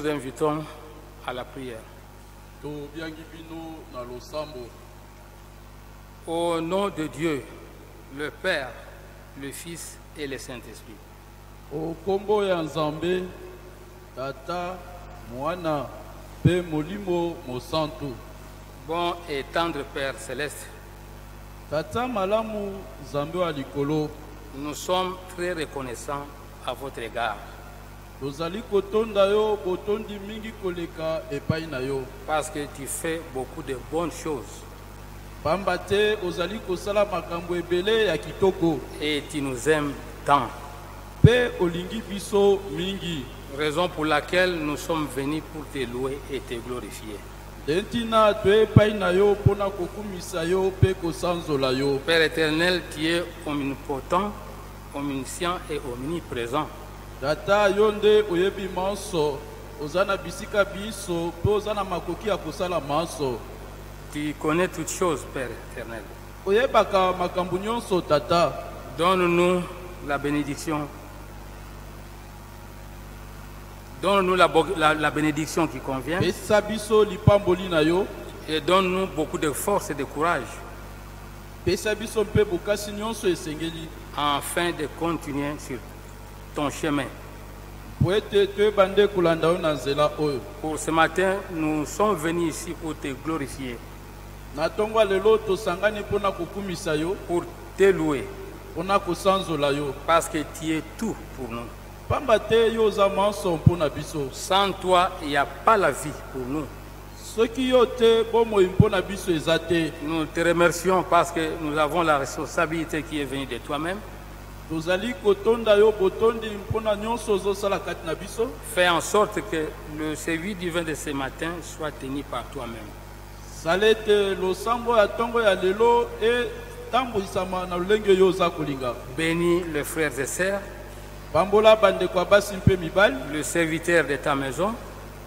vous invitons à la prière. Au nom de Dieu, le Père, le Fils et le Saint-Esprit. Au kombo ya Nzambe, Tata, Mwana, Pe Molimo, Mosantu. Bon et tendre Père céleste, Tata Malamu, Nzambe wa Likolo. nous sommes très reconnaissants à votre égard. Tozali kotonda yo, botondi mingi koleka epai na yo. Parce que tu fais beaucoup de bonnes choses. Pambate, ozali kosala makambo ebele ya kitoko. Et tu nous aimes tant. Pe olingi biso mingi. Raison pour laquelle nous sommes venus pour te louer et te glorifier. Dentina tue epai na yo pona kokumisa yo pe kosanzola yo. Père éternel, tu es omnipotent, omniscient et omniprésent. Tata yonde oyebi manso, ozana bisika biso, pe ozana makoki ya kosala manso. Tu connais toutes choses, Père éternel. Oyebaka makambo nyonso tata. Donne-nous la bénédiction. Donne-nous la bénédiction qui convient. Pesa biso lipamboli na yo. Et donne-nous beaucoup de force et de courage. Pesa biso mpe bokasi nyonso esengeli. Afin de continuer sur ton chemin. Pour ce matin, nous sommes venus ici pour te glorifier. Pour te louer. Parce que tu es tout pour nous. Sans toi, il n'y a pas la vie pour nous. Nous te remercions parce que nous avons la responsabilité qui est venue de toi-même. Fais en sorte que le service divin de ce matin soit tenu par toi-même. Bénis les frères et sœurs, le serviteur de ta maison,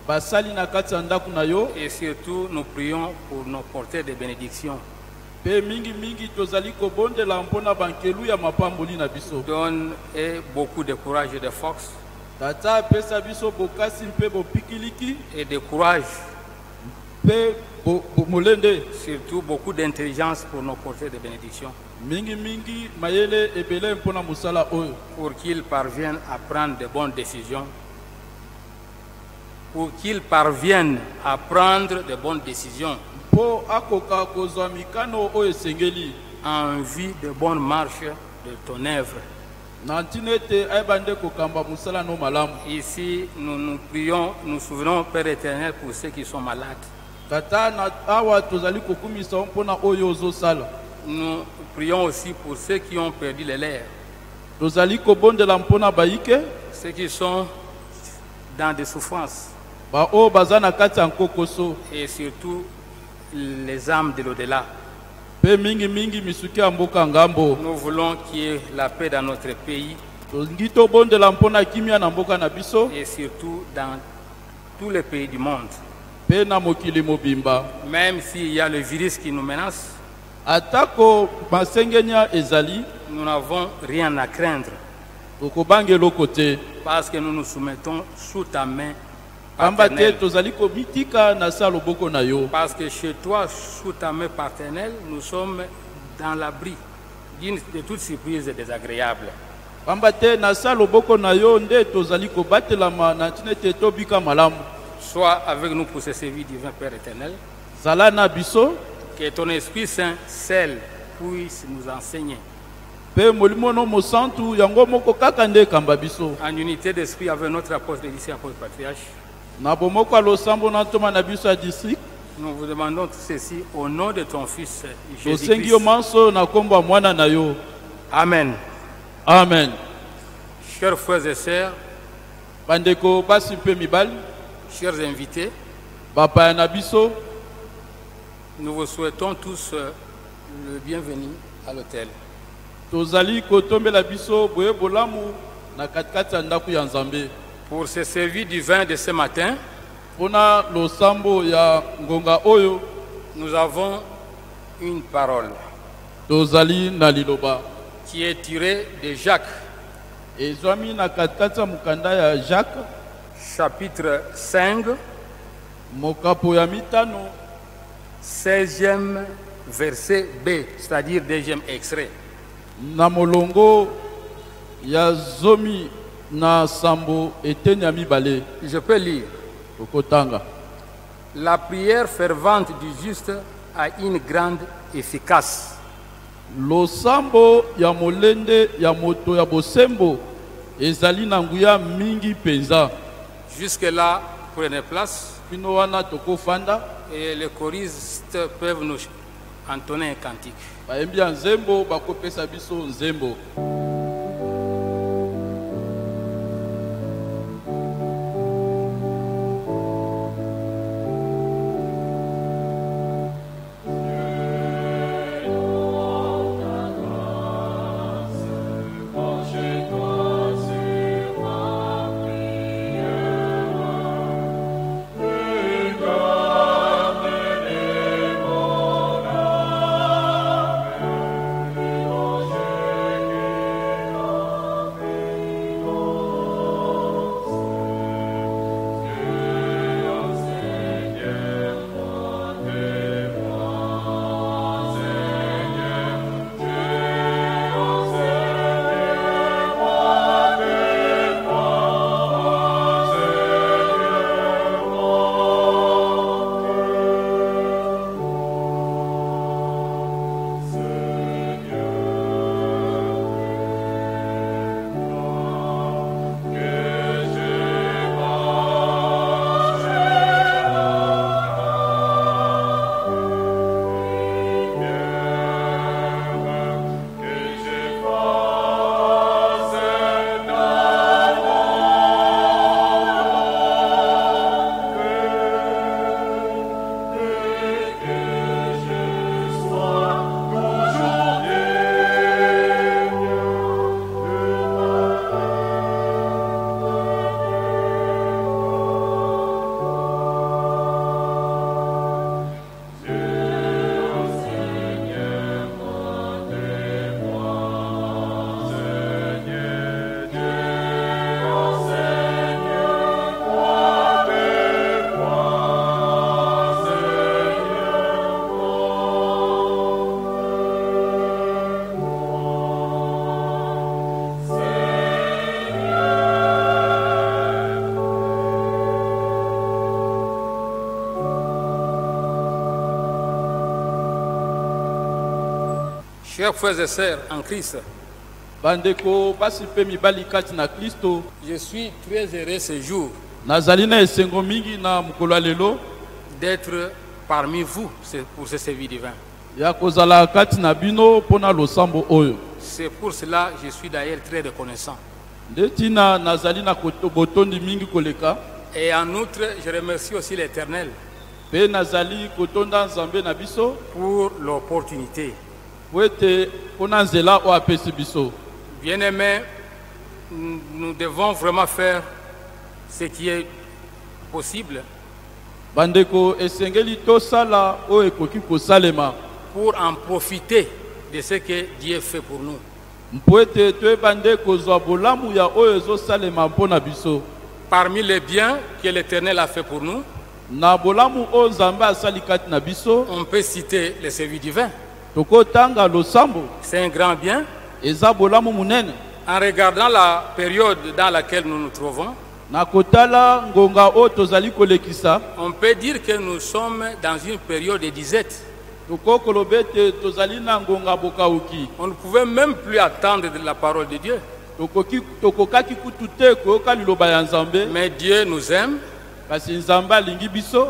et surtout nous prions pour nos porteurs de bénédiction. Donne beaucoup de courage et de force. Et de courage. Surtout beaucoup d'intelligence pour nos porteurs de bénédiction. Pour qu'ils parviennent à prendre de bonnes décisions. Pour qu'ils parviennent à prendre de bonnes décisions. En vue de bonne marche de ton œuvre. Ici, nous nous prions, nous souvenons, Père éternel, pour ceux qui sont malades. Nous prions aussi pour ceux qui ont perdu les lèvres. Ceux qui sont dans des souffrances. Et surtout les âmes de l'au-delà. Nous voulons qu'il y ait la paix dans notre pays. Et surtout dans tous les pays du monde. Même s'il y a le virus qui nous menace, nous n'avons rien à craindre. Parce que nous nous soumettons sous ta main. Parce que chez toi, sous ta main paternelle, nous sommes dans l'abri de toutes surprises désagréables. Sois avec nous pour ce service divin, Père éternel. Que ton Esprit Saint, seul, puisse nous enseigner. En unité d'esprit avec notre apôtre ici, apôtre patriarche. Nous vous demandons tout ceci au nom de ton Fils Jésus-Christ. Amen. Amen. Chers frères et sœurs, chers invités, nous vous souhaitons tous le bienvenu à l'hôtel. Pour ce service divin de ce matin, nous avons une parole qui est tirée de Jacques, chapitre 5, mokapo ya mitano 16e verset B, c'est-à-dire deuxième extrait. na molongo ya zomi na sambo eteni ya mibale. Je peux lire. Okotanga. La prière fervente du juste a une grande efficace. Losambo ya molende ya moto ya bosembo ezali na nguya mingi penza. Jusque-là, prenez place. Bino wana tokofanda. Et les choristes peuvent nous entonner un cantique. Bayembi ya nzembo bakopesa biso nzembo. Chers frères et sœurs en Christ, Bandeko basi pe mibali kati na Kristo. je suis très heureux ce jour Nazali na esengo mingi na mukolo ya lelo d'être parmi vous pour ce service divin. ya kozala kati na bino pona losambo oyo. C'est pour cela que je suis d'ailleurs très reconnaissant. Ndetina nazali na botondi mingi koleka. Et en outre, je remercie aussi l'Éternel Pe nazali kotonda nzambe na biso pour l'opportunité. wete pona nzela o apesi biso. Bien-aimés, nous devons vraiment faire ce qui est possible Bandeko esengeli tosala o ekoki kosalema pour en profiter de ce que Dieu fait pour nous. mpo ete toyebande kozwa bolamu ya oyo ezosalema mpona biso. Parmi les biens que l'Éternel a fait pour nous, Na bolamu o nzambe asali kati na biso on peut citer le service divin. tokotanga losambo C'est un grand bien. eza bolamu munene. En regardant la période dans laquelle nous nous trouvons, Na kotala ngonga o tozali kolekisa on peut dire que nous sommes dans une période de disette. tokokoloba ete tozali na ngonga bokauki. On ne pouvait même plus attendre de la parole de Dieu. Tokokaki kutu te koyoka liloba ya nzambe. Mais Dieu nous aime. Kasi nzambe alingi biso.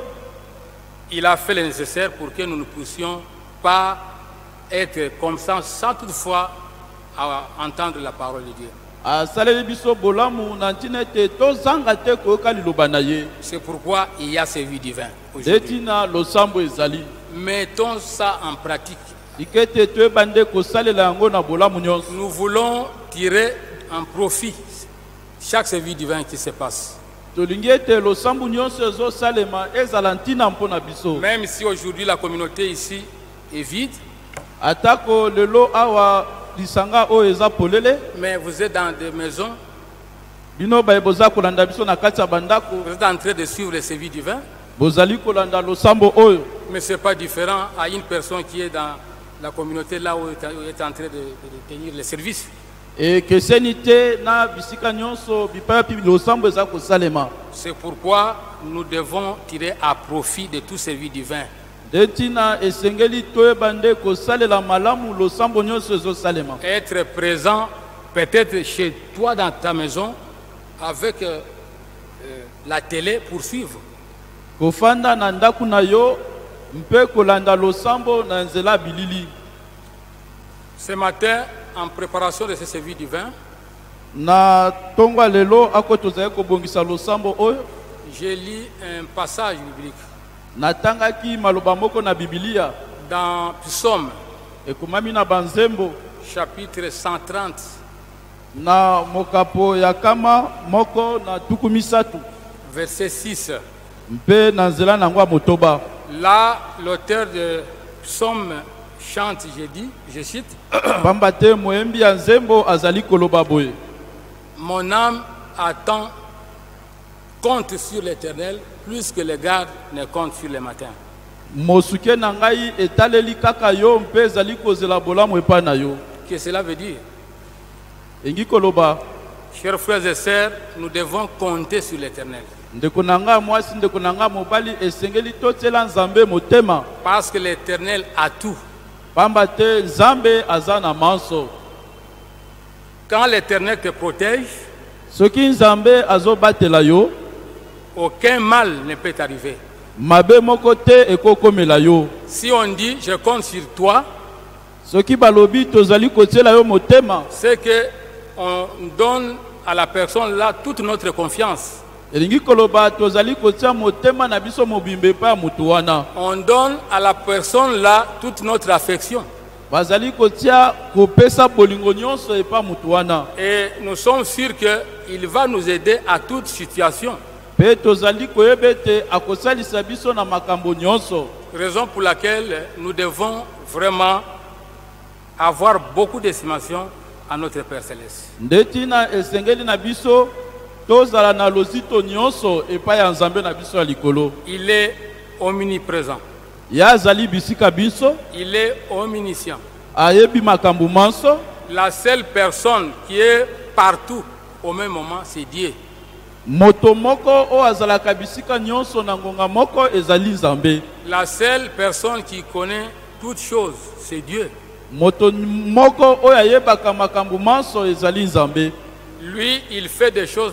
Il a fait le nécessaire pour que nous ne puissions pas être comme ça sans toutefois entendre la parole de Dieu. Asaleli biso bolamu na ntina ete tozanga te koyoka liloba na ye. C'est pourquoi il y a ce vie divin aujourd'hui. Detina losambo ezali. Mettons ça en pratique. Ikete toyebande kosalela yango na bolamu nyonso. Nous voulons tirer un profit chaque vie divin qui se passe. Tolingi ete losambo nyonso ezosalema ezala ntina mpona biso. Même si aujourd'hui la communauté ici est vide, Atako lelo awa lisanga o eza polele. mais vous êtes dans des maisons Bino baeboza kolanda biso na kati ya bandako. Vous êtes en train de suivre le service divin. Bozali kolanda losambo oyo. Mais ce n'est pas différent à une personne qui est dans la communauté là où elle est en train de tenir le service. Et que senite na bisika nyonso bipaya pi losambo eza kosalema. C'est pourquoi nous devons tirer à profit de tout service divin. Detina esengeli toyebande kosalela malamu losambo nyonso ezosalema. Être présent peut-être chez toi dans ta maison avec la télé pour suivre. Kofanda na ndaku na yo mpe kolanda losambo na nzela bilili. Ce matin, en préparation de ce service divin, na tongwa lelo akotozali kobongisa losambo oyo, j'ai lu un passage biblique natangaki maloba moko na Biblia dans Psaume ekomami na banzembo chapitre 130 na mokapo ya kama moko na tuku misatu verset 6. Mpe na nzela nango ya motoba. Là, l'auteur de Psaume chante, je cite, pamba te moyembi ya nzembo azali koloba boye: mon âme attend, compte sur l'Éternel plus que les gardes ne comptent sur le matin. Mosuke na ngai etaleli kaka yo mpe ezali kozela bolamu epai na yo. Qu'est-ce que cela veut dire? Engi koloba, chers frères et sœurs, nous devons compter sur l'Éternel. Ndeko nanga mwasi ndeko nanga mobali esengeli totela nzambe motema. Parce que l'Éternel a tout. Pamba te nzambe aza na manso. Quand l'Éternel te protège, soki nzambe azobatela yo, aucun mal ne peut t'arriver. Mabe moko te ekokomela yo. Si on dit je compte sur toi, soki balobi tozali kotiela yo motema, c'est que on donne à la personne là toute notre confiance. elingi koloba tozali kotia motema na biso mobimbe pa mutu wana. On donne à la personne là toute notre affection. Bazali kotia kopesa bolingo nyonso epa mutu wana. Et nous sommes sûrs que il va nous aider à toute situation. Pe tozali koyebete akosalisa biso na makambo nyonso. Raison pour laquelle nous devons vraiment avoir beaucoup d'estimation à notre Père Céleste. Ndetina esengeli na biso tozala na lozito nyonso epa ya nzambe na biso ya likolo. Il est omniprésent. Ya zali bisika biso. Il est omniscient. Ayebi makambo manso. La seule personne qui est partout au même moment, c'est Dieu. Moto moko o azalaka bisika nyonso na ngonga moko ezali nzambe. La seule personne qui connaît toutes choses, c'est Dieu. Moto moko o ayebaka makambo manso ezali nzambe. Lui, il fait des choses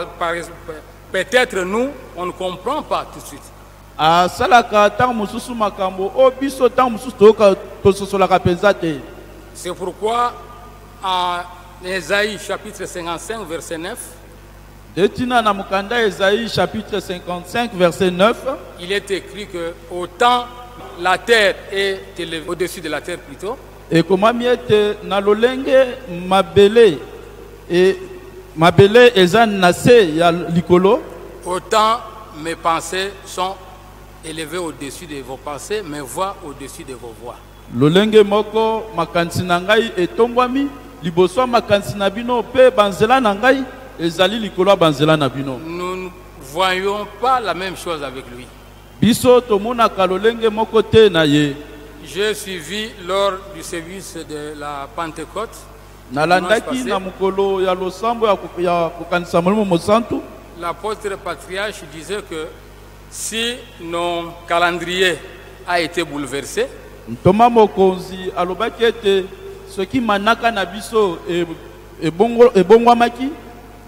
peut-être nous, on ne comprend pas tout de suite. Asalaka tang mususu makambo o biso tang mususu tososolaka penza te. C'est pourquoi en Ésaïe chapitre 55 verset 9, Detina na mukanda Ésaïe chapitre 55 verset 9, il est écrit que autant la terre est élevée au-dessus de la terre plutôt, et komami ete na lolenge mabele et mabele eza nase ya likolo, autant mes pensées sont élevées au-dessus de vos pensées, mes voix au-dessus de vos voix. Lolenge moko makansi na ngai etombwami liboso makansi na bino pe banzela na ngai ezali likolo banzela na bino. Nous ne voyons pas la même chose avec lui. Biso tomonaka lolenge moko te na ye. J'ai suivi lors du service de la Pentecôte. Nalandaki na mukolo ya losambo ya kokanisa molimo mosantu. L'apôtre patriarche disait que si nos calendriers a été bouleversé, Ntoma mokonzi alobaki ete soki manaka na biso ebongwamaki,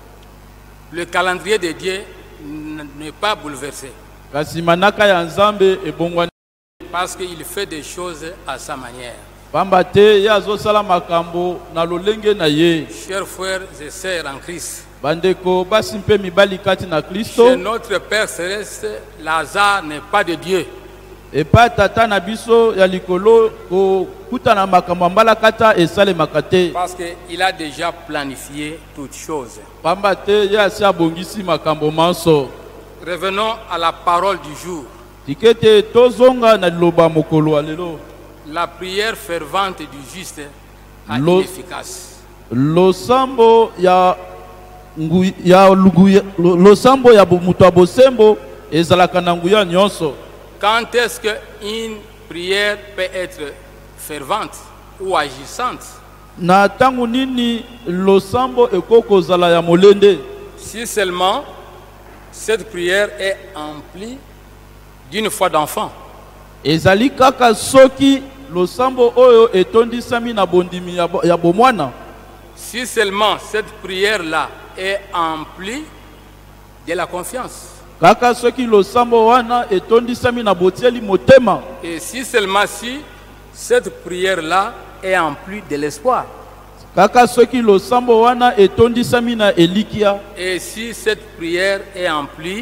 le calendrier de Dieu n'est pas bouleversé. Kasi manaka ya nzambe ebongwani. Parce qu'il fait des choses à sa manière. Pamba te ya azosala makambo na lolenge na ye. Chers frères et sœurs en Christ, bandeko basi mpe mibali kati na Kristo, chez notre Père Céleste, Lazare n'est pas de Dieu. Epa tata na biso ya likolo kokuta na makambo mbala kata esalemaka te. Parce qu'il a déjà planifié toutes choses. Pamba te ya si abongisi makambo manso. Revenons à la parole du jour. Tikete tozonga na liloba mokolo alelo. La prière fervente du juste est inefficace. Losambo ya losambo ya mutu ya bosembo ezalaka na nguya nyonso. Quand est-ce qu'une prière peut être fervente ou agissante? Na tangu nini losambo ekoko zala ya molende? Si seulement cette prière est emplie d'une foi d'enfant. Ezali kaka soki losambo oyo etondisami na bondimi ya bomwana. Si seulement cette prière-là est emplie de la confiance. Kaka soki losambo wana etondisami na botieli motema. Et si seulement si cette prière-là est emplie de l'espoir. Kaka soki losambo wana etondisami na elikia. Et si cette prière est emplie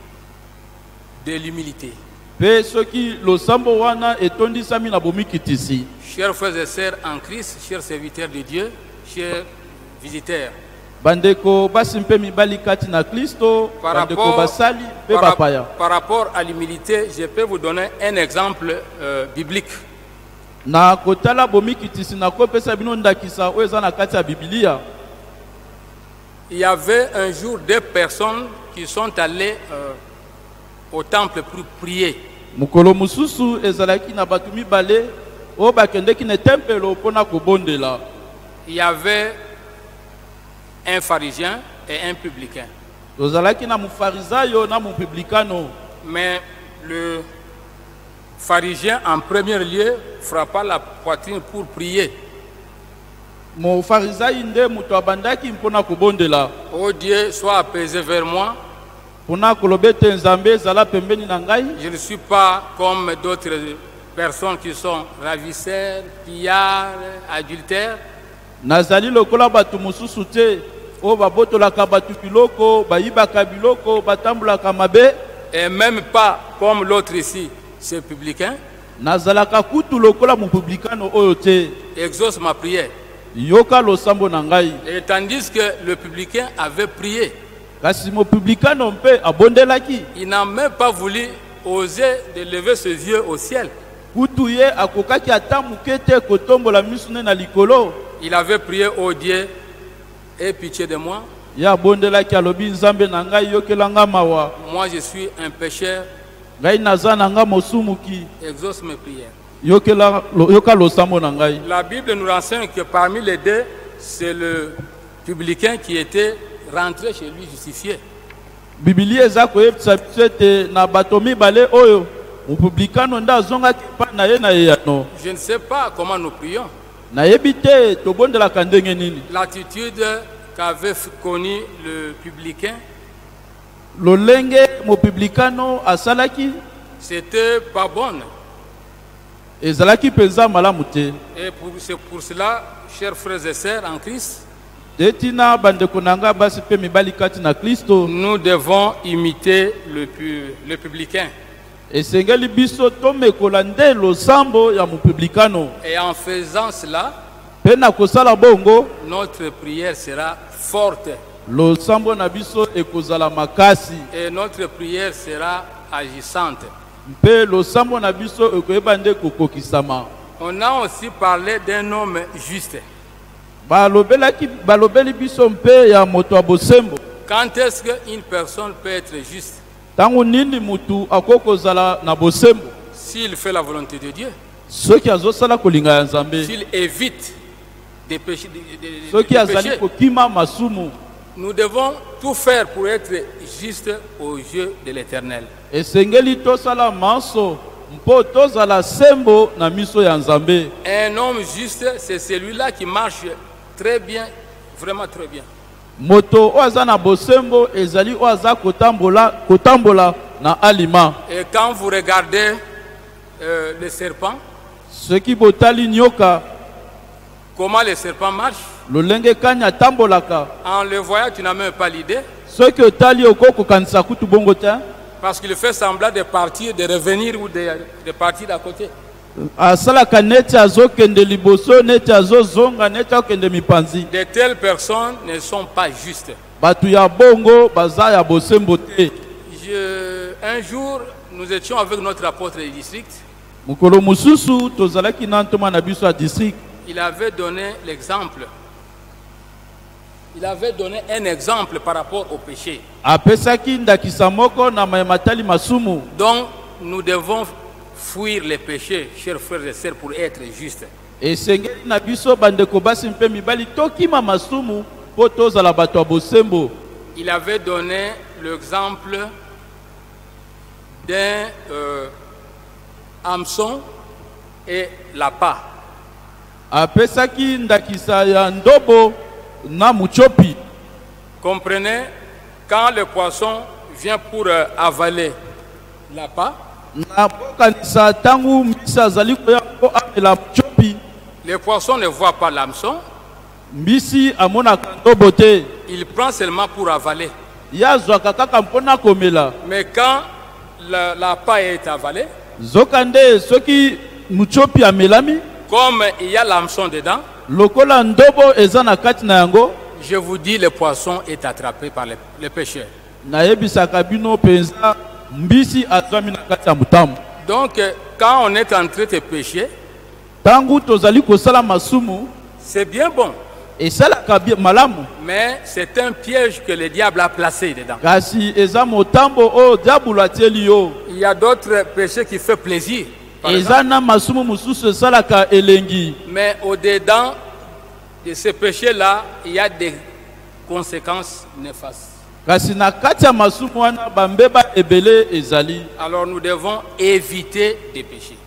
de l'humilité. Pe soki losambo wana etondisami na bomikitisi. Chers frères et sœurs en Christ, chers serviteurs de Dieu, chers visiteurs. Bandeko basimpe mibali kati na Kristo, bandeko basali pe bapaya. Par rapport à l'humilité, je peux vous donner un exemple biblique. Na kotala bomikitisi na kopesa bino ndakisa oyo eza na kati ya Biblia. Il y avait un jour deux personnes qui sont allées au temple pour prier. Mukolo mususu ezalaki na batu mibale o bakendeki na tempelo pona kobondela. Il y avait un pharisien et un publicain. Ozalaki na mufarisayo na mupublicano. Mais le pharisien en premier lieu frappa la poitrine pour prier. Mon pharisai nde mutu abandaki mpona kobondela. Oh Dieu, sois apaisé vers moi. Pona kolobete nzambe zala pembeni na ngai. Je ne suis pas comme d'autres personnes qui sont ravisseurs, pillards, adultères. Nazali lokola batu mususu te o babotolaka batu biloko, bayibaka biloko, batambulaka mabe. Et même pas comme l'autre ici, ce publicain. Nazalaka kutu lokola mu publicano oyo te. Exauce ma prière. Yoka losambo na ngai. Et tandis que le publicain avait prié. Kasi mo publicano mpe abondelaki. Il n'a même pas voulu oser de lever ses yeux au ciel. Kutu ye akokaki ata muke te kotombola misu ne na likolo. Il avait prié au Dieu, aie pitié de moi. Ya bondelaki alobi nzambe na ngai yokelanga mawa. Moi je suis un pécheur. Ngai naza na nga mosumuki. Exauce mes prières. Yoka losambo na ngai. La Bible nous renseigne que parmi les deux, c'est le publicain qui était rentré chez lui justifié. Biblia eza koyebisa biso ete na bato mibale oyo mupublikano nda azongaki pa na ye na eyano. Je ne sais pas comment nous prions. Nayebi te tobondelaka ndenge nini. L'attitude qu'avait connu le publicain, lolenge mopublikano asalaki, c'était pas bonne. Ezalaki penza malamu te. Et c'est pour cela, chers frères et sœurs en Christ, detina bandeko nanga basi pe mibali kati na Kristo, nous devons imiter le publicain. Esengeli biso tomekola nde losambo ya mopublikano. Et en faisant cela, pe na kosala bongo, notre prière sera forte. Losambo na biso ekozala makasi. Et notre prière sera agissante. Pe losambo na biso ekoyeba nde kokokisama. On a aussi parlé d'un homme juste. Balobeli biso mpe ya moto abosembo. Quand est-ce qu'une personne peut être juste? Tangu nini mutu akokozala na bosembo? S'il fait la volonté de Dieu. Soki azosala kolinga ya Nzambe. S'il évite des péchés. Soki azali kokima masumu. Nous devons tout faire pour être juste aux yeux de l'Éternel. Esengeli tosala manso mpo tozala sembo na miso ya Nzambe. Un homme juste, c'est celui-là qui marche très bien, vraiment très bien. Moto oaza na bosembo ezali oaza kotambola na alima. Et quand vous regardez le serpent, ce qui botali nyoka, comment le serpent marche? Lolenge kanya tambolaka. En le voyant, tu n'as même pas l'idée. Ce que tali okoko kanisa kutu bongo te. Parce qu'il fait semblant de partir, de revenir ou de partir d'à côté. Asalaka neti azokende liboso, neti azozonga, neti akende mipanzi. De telles personnes ne sont pas justes. Batu ya bongo baza ya bosembo te. Un jour, nous étions avec notre apôtre du district. Mukolo mususu tozalaki na ntoma na biso ya district. Il avait donné l'exemple Il avait donné un exemple par rapport au péché. Donc nous devons fuir les péchés, chers frères et sœurs, pour être justes. Il avait donné l'exemple d'un hameçon et l'appât. Comprenez, quand le poisson vient pour avaler l'appât, le poisson ne voit pas l'hameçon. Il prend seulement pour avaler. Mais quand l'appât est avalé, comme il y a l'hameçon dedans, je vous dis, le poisson est attrapé par les pêcheurs. Donc, quand on est en train de pécher, c'est bien bon. Mais c'est un piège que le diable a placé dedans. Il y a d'autres péchés qui font plaisir. Mais au-dedans de ces péchés-là, il y a des conséquences néfastes. Alors nous devons éviter des péchés.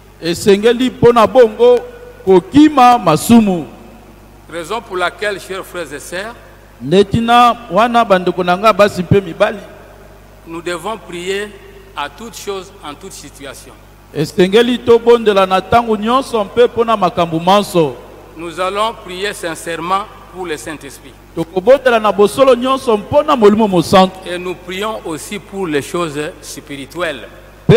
Raison pour laquelle, chers frères et sœurs, nous devons prier à toutes choses, en toutes situations. Nous allons prier sincèrement pour le Saint-Esprit. Et nous prions aussi pour les choses spirituelles.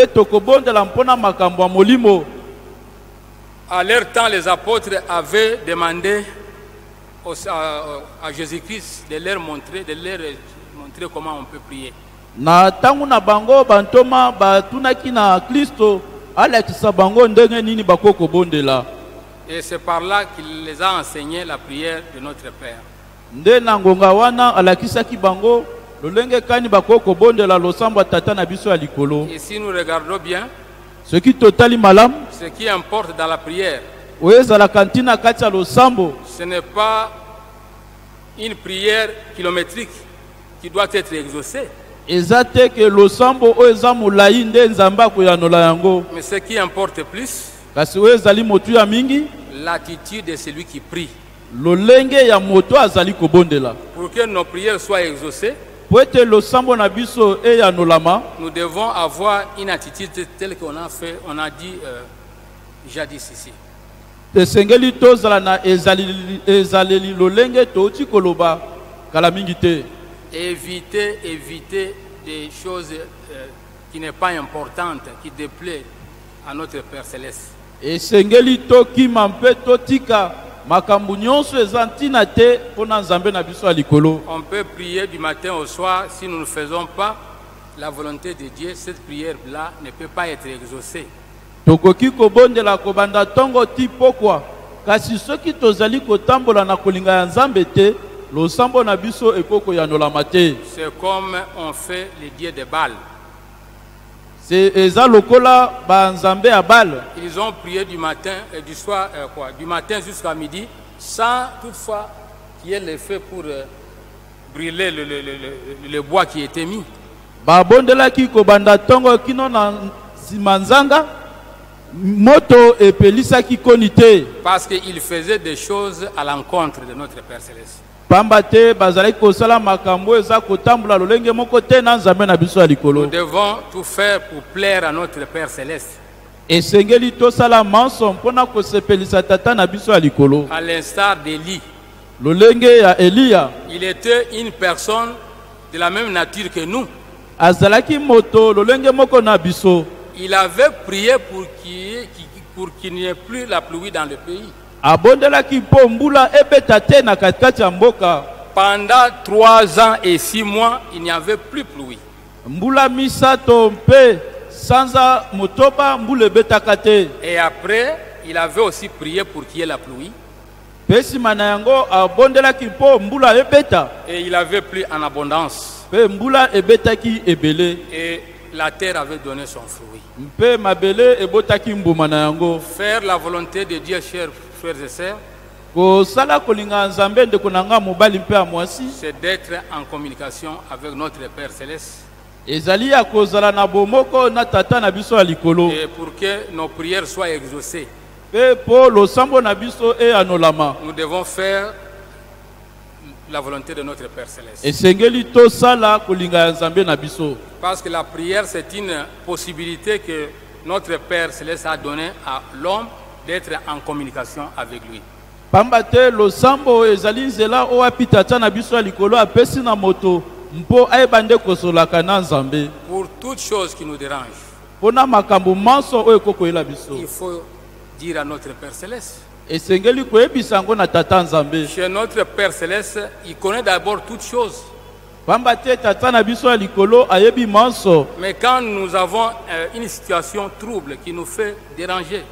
À leur temps, les apôtres avaient demandé à Jésus-Christ de leur montrer comment on peut prier. Et c'est par là qu'il les a enseigné la prière de notre Père. Et si nous regardons bien, ce qui importe dans la prière, ce n'est pas une prière kilométrique qui doit être exaucée. Mais ce qui importe plus, l'attitude de celui qui prie. Pour que nos prières soient exaucées, nous devons avoir une attitude telle qu'on a fait, on a dit jadis ici. Éviter des choses qui n'est pas importantes, qui déplaisent à notre Père Céleste. On peut prier du matin au soir. Si nous ne faisons pas la volonté de Dieu, cette prière-là ne peut pas être exaucée. C'est comme on fait les dieux de Baal. Ils ont prié du matin et du soir, du matin jusqu'à midi, sans toutefois qu'il y ait le feu pour brûler le bois qui était mis. Parce qu'il faisait des choses à l'encontre de notre Père Céleste. Nous devons tout faire pour plaire à notre Père Céleste. À l'instar d'Élie. Il était une personne de la même nature que nous. Il avait prié pour qu'il n'y ait plus la pluie dans le pays. Pendant 3 ans et 6 mois, il n'y avait plus pluie. Et après, il avait aussi prié pour qu'il y ait la pluie. pesi manayango abondelaki mpo mbula ebeta. Et il avait plu en abondance. Pe mbula ebetaki ebele. Et la terre avait donné son fruit. Mpe mabele ebotaki mbuma na yango. Faire la volonté de Dieu, chers frères et sœurs, Kosala kolinga nzambe ndeko nanga mobali mpe amwasi. c'est d'être en communication avec notre Père Céleste. Ezali ya kozala na bomoko na tata na biso ya likolo. Et pour que nos prières soient exaucées, Pe po losambo na biso e anolama. nous devons faire la volonté de notre Père Céleste. Esengeli to sala kolinga ya nzambe na biso. Parce que la prière, c'est une possibilité que notre Père Céleste a donnée à l'homme d'être en communication avec lui. Pamba te losambo ezali nzela o apita tata na biso ya likolo apesi na moto mpo ayebande kosolaka na nzambe. Pour toute chose qui nous dérange, Pona makambo manso oyo kokoyela biso. il faut dire à notre Père Céleste. Esengeli koyebisa yango na tata nzambe. Chez notre Père Céleste, il connaît d'abord toutes choses. Pamba te tata na biso ya likolo ayebi manso. Mais quand nous avons une situation trouble qui nous fait déranger,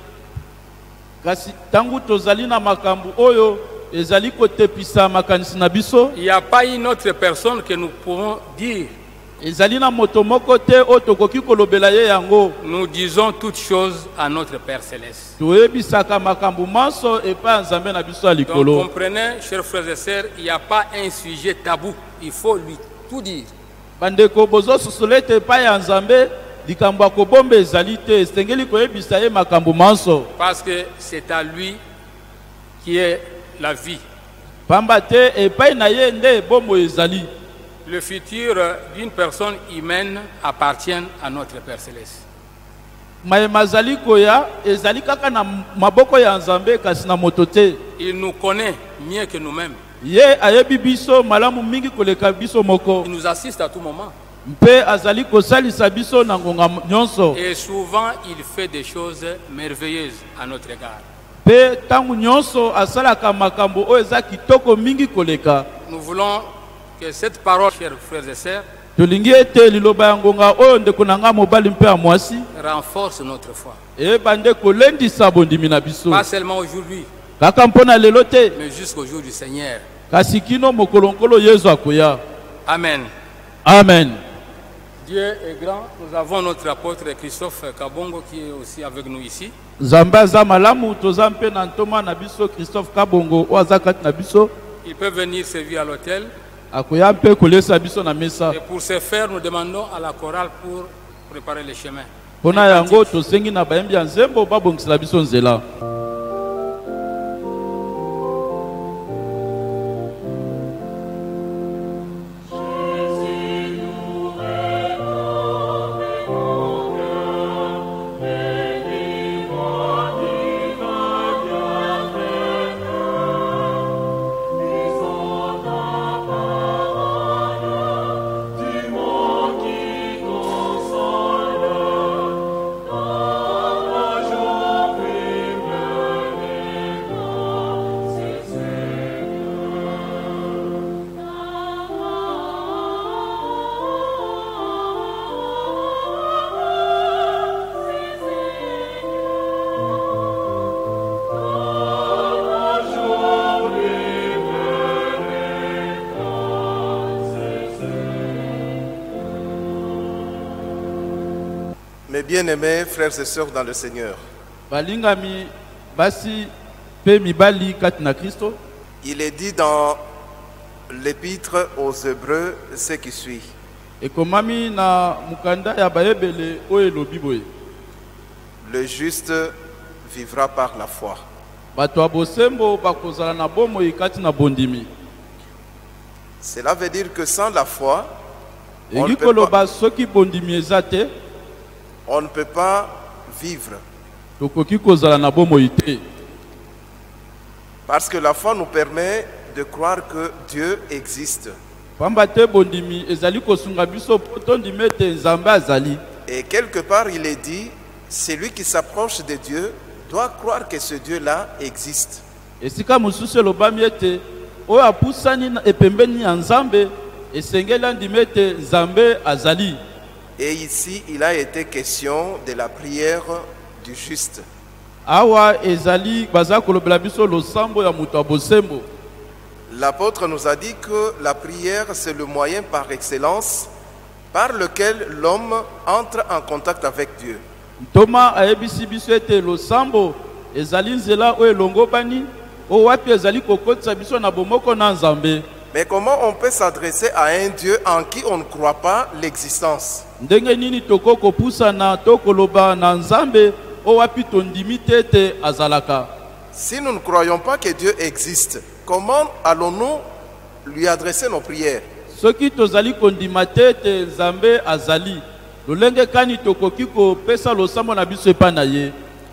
Kasi tangu tozali na makambo oyo ezali kotepisa makanisi na biso. il n'y a pas une autre personne que nous pouvons dire. Ezali na moto moko te o tokoki kolobela ye yango. Nous disons toutes choses à notre Père Céleste. Toyebisaka makambo manso epa ya nzambe na biso ya Donc likolo. comprenez, chers frères et sœurs, il n'y a pas un sujet tabou. Il faut lui tout dire. Bandeko bozo susule te epai ya nzambe likambo ya kobomba ezali te. Esengeli koyebisa ye makambo manso. Parce que c'est à lui qui est la vie. Pamba te epai na ye nde bombo ezali. Le futur d'une personne humaine appartient à notre Père Céleste. Mayema zali koya ezali kaka na maboko ya nzambe kasi na moto te. Il nous connaît mieux que nous-mêmes. Ye ayebi biso malamu mingi koleka biso moko. Il nous assiste à tout moment. Mpe azali kosalisa biso na ngonga nyonso. Et souvent, il fait des choses merveilleuses à notre égard. Pe tangu nyonso asalaka makambo oyo eza kitoko mingi koleka. Nous voulons que cette parole, chers frères et sœurs, Tolingi ete liloba ya ngonga oyo ndeko nanga mobali mpe amwasi renforce notre foi. eyebande kolendisa bondimi na biso. Pas seulement aujourd'hui, Kaka mpona lelo te mais jusqu'au jour du Seigneur. kasi kino mokolo nkolo Yesu akoya. Amen. Amen. Dieu est grand. Nous avons notre apôtre Christophe Kabongo qui est aussi avec nous ici. Nzambe aza malamu toza mpe na ntoma na biso Christophe Kabongo oyo aza kati na biso. Il peut venir servir à l'hôtel. Akoya mpe kolesa biso na mesa. Et pour ce faire, nous demandons à la chorale pour préparer les chemins. Pona yango tosengi na bayembi ya nzembo babongisela biso nzela. Mes bien-aimés frères et sœurs dans le Seigneur, Balingami basi pe mibali kati na Kristo. il est dit dans l'épître aux Hébreux ce qui suit. Ekomami na mukanda ya bayebele oyo elobi boye. Le juste vivra par la foi. Bato ya bosembo bakozala na bomoi kati na bondimi. Cela veut dire que sans la foi, on Eki ne peut koloba soki bondimi eza te, on ne peut pas vivre. tokoki kozala na bomoi te. Parce que la foi nous permet de croire que Dieu existe. Pamba te bondimi ezali kosunga biso po tondimi ete Nzambe azali. Et quelque part, il est dit, celui qui s'approche de Dieu doit croire que ce Dieu-là existe. Esika mosusu elobami ete oyo apusani na epembeni ya Nzambe esengeli andimi ete Nzambe azali. Et ici, il a été question de la prière du juste. Awa ezali baza kolobela biso losambo ya mutu bosembo. L'apôtre nous a dit que la prière, c'est le moyen par excellence par lequel l'homme entre en contact avec Dieu. Thomas ayebisi biso ete losambo ezali nzela o elongo bani o wapi ezali kokotisa biso na bomoko na Nzambe. Mais comment on peut s'adresser à un Dieu en qui on ne croit pas l'existence? Ndenge nini toko kopusa na tokoloba na Nzambe o wapi tondimi tete azalaka? Si nous ne croyons pas que Dieu existe, comment allons-nous lui adresser nos prières? Soki tozali kondima tete Nzambe azali lolenge kani tokoki kopesa losambo na biso epa na ye.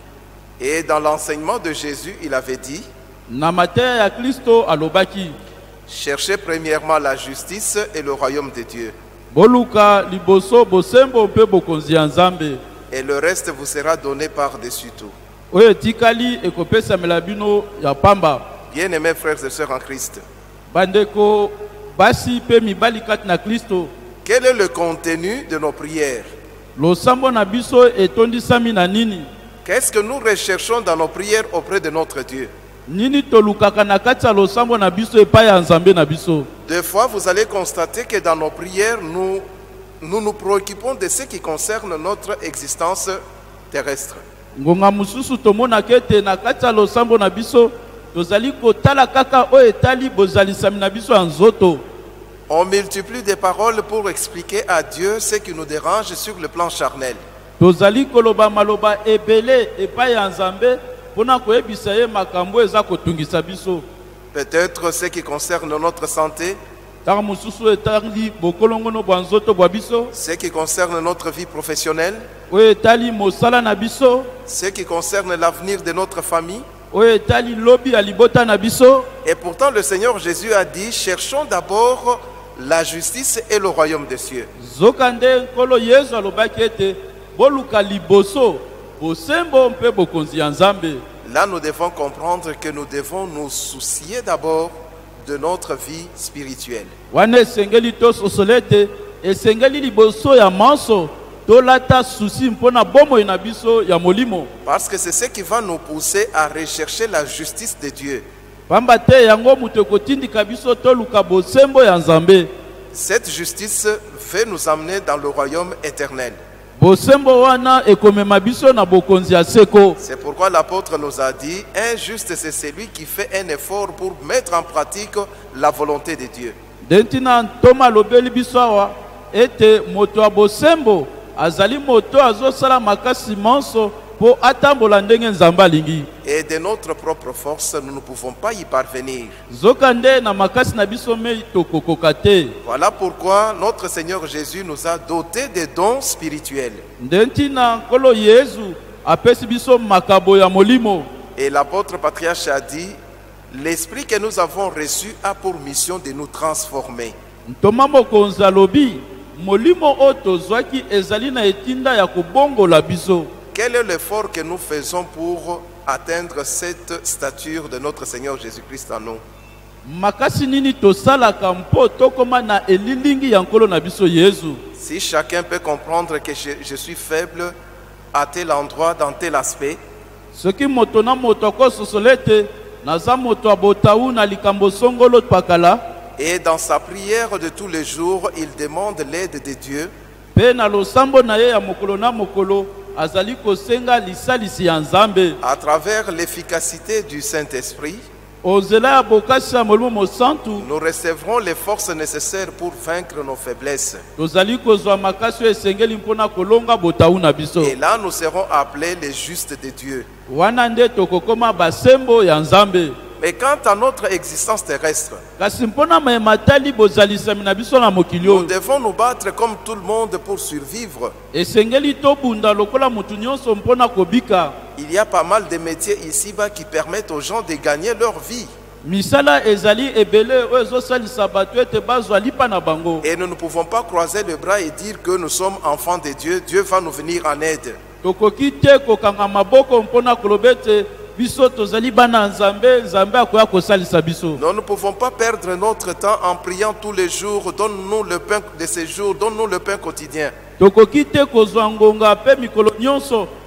Et dans l'enseignement de Jésus, il avait dit, na mateya ya Kristo alobaki, cherchez premièrement la justice et le royaume de Dieu. Boluka liboso bosembo mpe bokonzi ya Nzambe. Et le reste vous sera donné par-dessus tout. Oyo tikali ekopesa melabino ya pamba. Bien-aimés frères et sœurs en Christ, bandeko basi pe mibali kati na Kristo, quel est le contenu de nos prières? Losambo na biso etondisami na nini? Qu'est-ce que nous recherchons dans nos prières auprès de notre Dieu? Nini tolukaka na kati ya losambo na biso epai ya Nzambe na biso? Des fois, vous allez constater que dans nos prières, nous nous préoccupons de ce qui concerne notre existence terrestre. Ngonga mususu tomona kete na kati ya losambo na biso tozali kotala kaka o etali bozalisami na biso ya nzoto. On multiplie des paroles pour expliquer à Dieu ce qui nous dérange sur le plan charnel. Tozali koloba maloba ebele epai ya Nzambe pona koyebisa ye makambo eza kotungisa biso. Peut-être ce qui concerne notre santé, tanga mususu etali bokolongono bwa nzoto bwa biso, ce qui concerne notre vie professionnelle, o etali mosala na biso, ce qui concerne l'avenir de notre famille. o etali lobi ya libota na biso. Et pourtant le Seigneur Jésus a dit, cherchons d'abord la justice et le royaume des cieux. Zokande nkolo Yesu alobaki ete boluka liboso bosembo mpe bokonzi ya Nzambe. Là, nous devons comprendre que nous devons nous soucier d'abord de notre vie spirituelle. Wane esengeli tososolete esengeli liboso ya manso tolata susi mpona bomo na biso ya molimo. Parce que c'est ce qui va nous pousser à rechercher la justice de Dieu. Pamba te yango mutu ekotindika biso toluka bosembo ya Nzambe. Cette justice veut nous amener dans le royaume éternel. Bosembo wana ekomema biso na bokonzi ya seko. C'est pourquoi l'apôtre nous a dit, un juste c'est celui qui fait un effort pour mettre en pratique la volonté de Dieu. Dentina Thomas lobeli biso awa ete moto ya bosembo azali moto azosala makasi manso po atambola ndenge Nzambe alingi. Et de notre propre force, nous ne pouvons pas y parvenir. Zokande na makasi na biso me tokokoka te. Voilà pourquoi notre Seigneur Jésus nous a dotés des dons spirituels. Ndentina nkolo Yesu apesi biso makabo ya molimo. Et l'apôtre patriarche a dit, l'esprit que nous avons reçu a pour mission de nous transformer. Ntoma mokonzi alobi molimo o tozwaki ezali na etinda ya kobongola biso. Quel est l'effort que nous faisons pour atteindre cette stature de notre Seigneur Jésus-Christ en nous? Makasi nini tosalaka mpo tokoma na elilingi ya nkolo na biso Yesu. Si chacun peut comprendre que je suis faible à tel endroit, dans tel aspect, soki moto na moto akososolete naza moto abotau na likambo songolo pakala, et dans sa prière de tous les jours, il demande l'aide de Dieu, pe na losambo na ye ya mokolo na mokolo azali kosenga lisalisi ya Nzambe à travers l'efficacité du Saint-Esprit, ozela ya bokasi ya molimo mosantu nous recevrons les forces nécessaires pour vaincre nos faiblesses. tozali kozwa makasi oyo esengeli mpona kolonga botau na biso. Et là, nous serons appelés les justes de Dieu. Wana nde tokokoma basembo ya Nzambe. Mais quant à notre existence terrestre, Kasi mpona mayematali bozalisami na biso na mokili nous oyo devons nous battre comme tout le monde pour survivre. esengeli tobunda lokola mutu nyonso mpona kobika. Il y a pas mal de métiers ici-bas qui permettent aux gens de gagner leur vie. Misala ezali ebele oyo ezosalisa bato ete bazwa lipa na bango. Et nous ne pouvons pas croiser les bras et dire que nous sommes enfants de Dieu. Dieu va nous venir en aide. Tokoki te kokanga maboko mpona koloba ete biso tozali bana Nzambe, Nzambe akoya kosalisa biso. Nous ne pouvons pas perdre notre temps en priant tous les jours. Donne-nous le pain de ces jours, donne-nous le pain quotidien. Tokoki te kozwa ngonga pe mikolo nyonso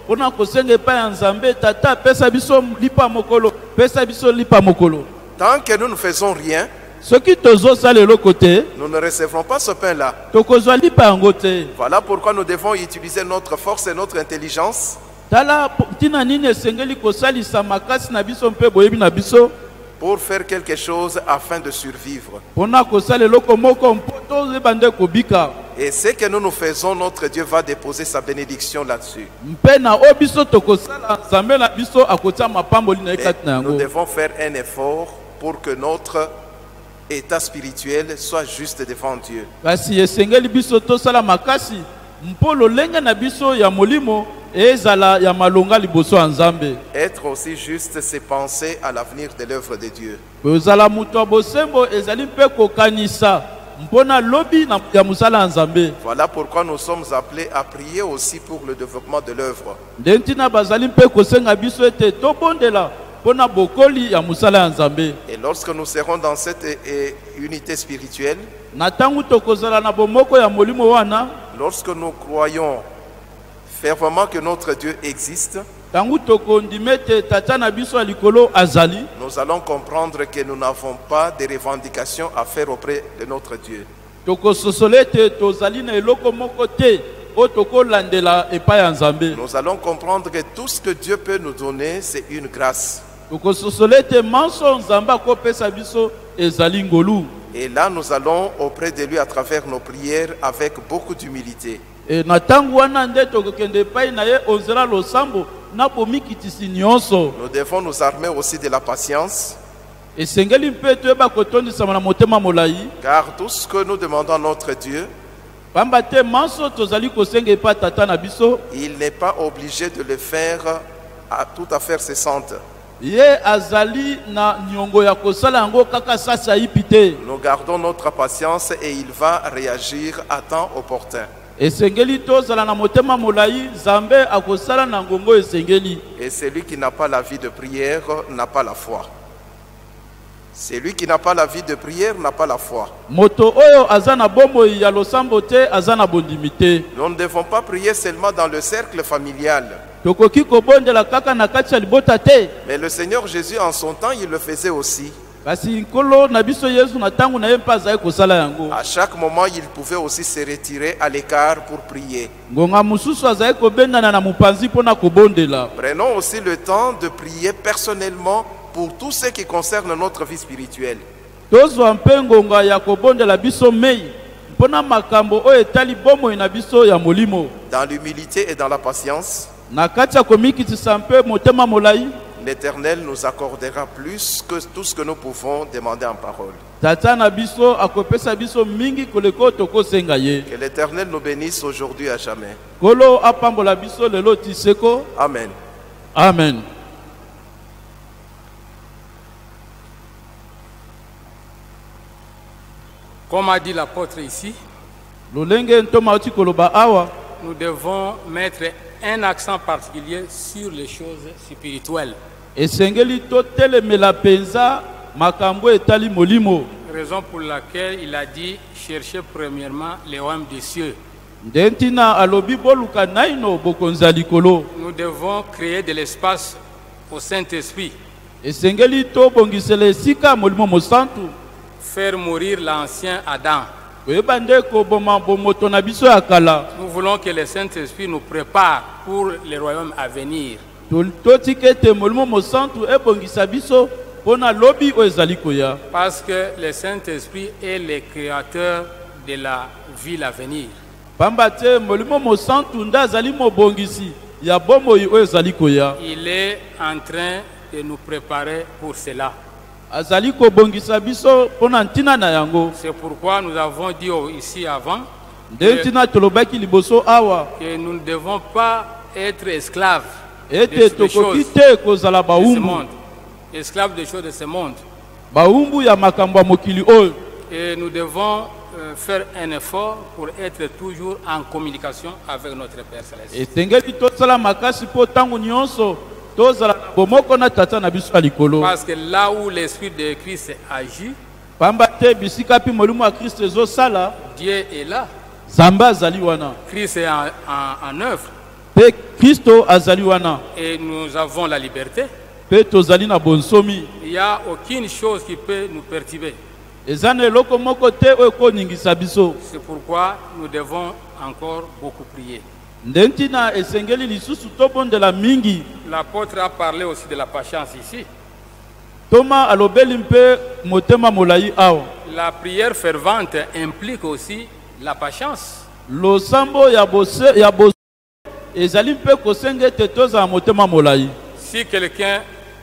pona kosenga epai ya Nzambe tata pesa biso lipa mokolo pesa biso lipa mokolo. Tant que nous ne faisons rien, Soki tozosala eloko te nous ne recevrons pas ce pain-là. tokozwa lipa yango te. Voilà pourquoi nous devons utiliser notre force et notre intelligence Tala ntina nini esengeli kosalisa makasi na biso mpe boyebi na biso pour faire quelque chose afin de survivre. pona kosala eloko moko mpo toyeba nde kobika. Et ce que nous faisons, notre Dieu va déposer sa bénédiction là-dessus. Mpe na oyo biso tokosala Nzambe na biso akotia mapamboli na ye Et kati na nous yango. devons faire un effort pour que notre état spirituel soit juste devant Dieu. Kasi esengeli biso tosala makasi mpo lolenge na biso ya molimo ezala ya malonga liboso ya Nzambe. Être aussi juste, c'est penser à l'avenir de l'œuvre de Dieu. Kozala mutu ya bosembo ezali mpe kokanisa mpona lobi na ya mosala ya Nzambe. Voilà pourquoi nous sommes appelés à prier aussi pour le développement de l'œuvre. Nde ntina bazali mpe kosenga biso ete tobondela mpona bokoli ya mosala ya Nzambe. Et lorsque nous serons dans cette unité spirituelle, Na ntango tokozala na bomoko ya molimo wana, lorsque nous croyons fermement que notre Dieu existe, ntango tokondima ete tata na biso ya likolo azali, nous allons comprendre que nous n'avons pas de revendications à faire auprès de notre Dieu. tokososola ete tozali na eloko moko te oyo tokolandela epai ya Nzambe. Nous allons comprendre que tout ce que Dieu peut nous donner, c'est une grâce. Tokososola ete manso Nzambe akopesa biso ezali ngolu. Et là, nous allons auprès de lui à travers nos prières avec beaucoup d'humilité. E na ntango wana nde tokokende epai na ye onzela losambo na bomikitisi nyonso. Nous devons nous armer aussi de la patience, Esengeli mpe toyeba kotondisama na motema molai, car tout ce que nous demandons à notre Dieu, pamba te manso tozali kosenga epai tata na biso, il n'est pas obligé de le faire à toute affaire cessante. ye azali na niongo ya kosala yango kaka sasa yipi te. Nous gardons notre patience et il va réagir à temps opportun. Esengeli tozala na motema molai, Nzambe akosala na ngongo esengeli. Et celui qui n'a pas la vie de prière n'a pas la foi. Celui qui n'a pas la vie de prière n'a pas la foi. Moto oyo azana bomoi ya losambo te azana bondimi te. Nous ne devons pas prier seulement dans le cercle familial. Tokoki kobondela kaka na kati ya libota te. Mais le Seigneur Jésus, en son temps, il le faisait aussi. Kasi nkolo na biso Yesu na tangu na ye mpe azali kosala yango. À chaque moment, il pouvait aussi se retirer à l'écart pour prier. Ngonga mosusu azali kobendana na mopanzi mpona kobondela. Prenons aussi le temps de prier personnellement pour tout ce qui concerne notre vie spirituelle. Tozwa mpe ngonga ya kobondela biso mei mpona makambo oyo etali bomoi na biso ya molimo. Dans l'humilité et dans la patience, Na kati ya komikitisa mpe motema molai, l'Éternel nous accordera plus que tout ce que nous pouvons demander en parole. tata na biso akopesa biso mingi koleka oyo tokosenga ye. Que l'Éternel nous bénisse aujourd'hui à jamais. Kolo apambola biso lelo tiseko. Amen. Amen. Comme a dit l'apôtre ici, Lolenge ntoma oti koloba awa, nous devons mettre un accent particulier sur les choses spirituelles. esengeli totelemela penza makambo etali molimo. Raison pour laquelle il a dit cherchez premièrement les royaumes des cieux. Nde ntina alobi boluka naino bokonzi ya likolo. Nous devons créer de l'espace au Saint-Esprit, Esengeli tobongisela esika molimo mosantu. faire mourir l'ancien Adam. Koyeba nde koboma bomoto na biso ya kala. Nous voulons que le Saint-Esprit nous prépare pour les royaumes à venir. Totika ete molimo mosantu ebongisa biso mpona lobi oyo ezali koya. Parce que le Saint-Esprit est le créateur de la ville à venir. Pamba te molimo mosantu nde azali mobongisi ya bomoi oyo ezali koya. Il est en train de nous préparer pour cela. Azali kobongisa biso mpona ntina na yango. C'est pourquoi nous avons dit ici avant Nde ntina tolobaki liboso awa que nous ne devons pas être esclaves ete des tokoki choses te kozala de ce baumbu. monde. Esclaves des choses de ce monde. Baumbu ya makambo ya mokili oyo. Et nous devons faire un effort pour être toujours en communication avec notre Père Céleste. Esengeli tosala makasi mpo ntango nyonso tozala na bomoko na tata na biso ya likolo. Parce que là où l'Esprit de Christ agit, Pamba te bisika pi molimo ya Kristo ezosala, Dieu est là. Nzambe azali wana. Christ est en œuvre. Pe Christo azali wana. Et nous avons la liberté. Pe tozali na bonsomi. Il n'y a aucune chose qui peut nous perturber. Ezana eloko moko te oyo koningisa biso. C'est pourquoi nous devons encore beaucoup prier. Ndentina esengeli lisusu tobondela mingi. L'apôtre a parlé aussi de la patience ici. Thomas alobeli mpe motema molai awa. La prière fervente implique aussi la patience. Losambo ya bose ezali mpe kosenge te tozala motema molai. Si quelqu'un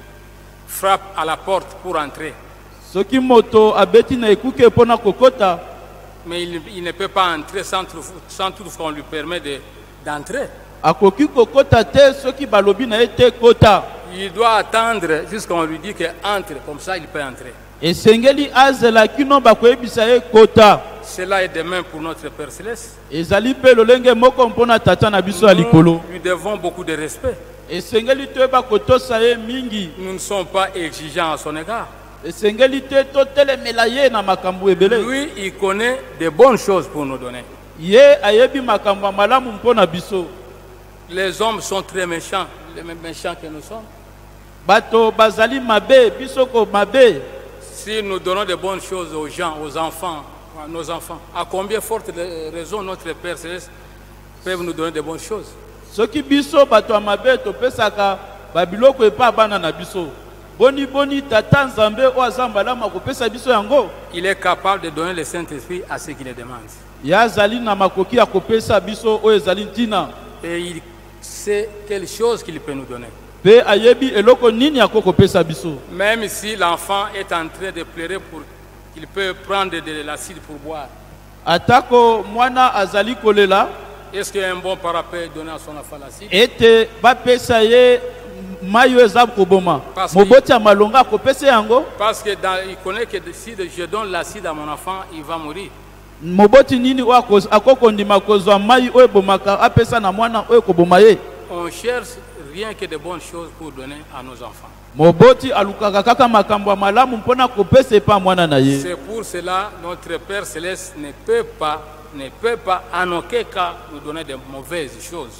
frappe à la porte pour entrer, soki moto abeti na ekuke mpona kokota, mais il ne peut pas entrer sans toutefois on lui permet d'entrer. Akoki kokota te soki balobi na ye te kota. Il doit attendre jusqu'à on lui dit que entre, comme ça il peut entrer. Esengeli azela kino bakoyebisa ye kota. Cela est demain pour notre Père Céleste. Ezali pe lolenge moko mpona tata na biso ya likolo. Nous lui devons beaucoup de respect. Esengeli toyeba kotosa ye mingi. Nous ne sommes pas exigeants à son égard. Esengeli te totelemela ye na makambo ebele. Lui, il connaît de bonnes choses pour nous donner. Ye ayebi makambo malamu mpona biso. Les hommes sont très méchants, les mêmes méchants que nous sommes. Bato bazali mabe, bisoko mabe. Si nous donnons de bonnes choses aux gens, aux enfants, à nos enfants, à combien forte raison notre Père Céleste peut nous donner de bonnes choses? Soki biso bato mabe topesaka babiloko epa bana na biso. Boni tata nzambe o azambala makopesa biso yango. Il est capable de donner le Saint-Esprit à ceux qui le demandent. Ya zali na makoki ya kopesa biso o ezali ntina. Et il sait quelle chose qu'il peut nous donner. Pe ayebi eloko nini ya kopesa biso. Même si l'enfant est en train de pleurer pour qu'il peut prendre de l'acide pour boire. Atako mwana azali kolela. Est-ce qu'un bon parent peut donner à son enfant l'acide? Ete bapesa ye mayo ezab koboma. Moboti ya malonga kopesa yango. Parce que il connaît que si je donne l'acide à mon enfant, il va mourir. Moboti nini akoko ndima kozwa mai oyo bomaka apesa na mwana oyo koboma ye. On cherche rien que de bonnes choses pour donner à nos enfants. Moboti alukaka kaka makambo malamu mpona kopesa pa mwana na ye. C'est pour cela notre Père Céleste ne peut pas en aucun cas nous donner de mauvaises choses.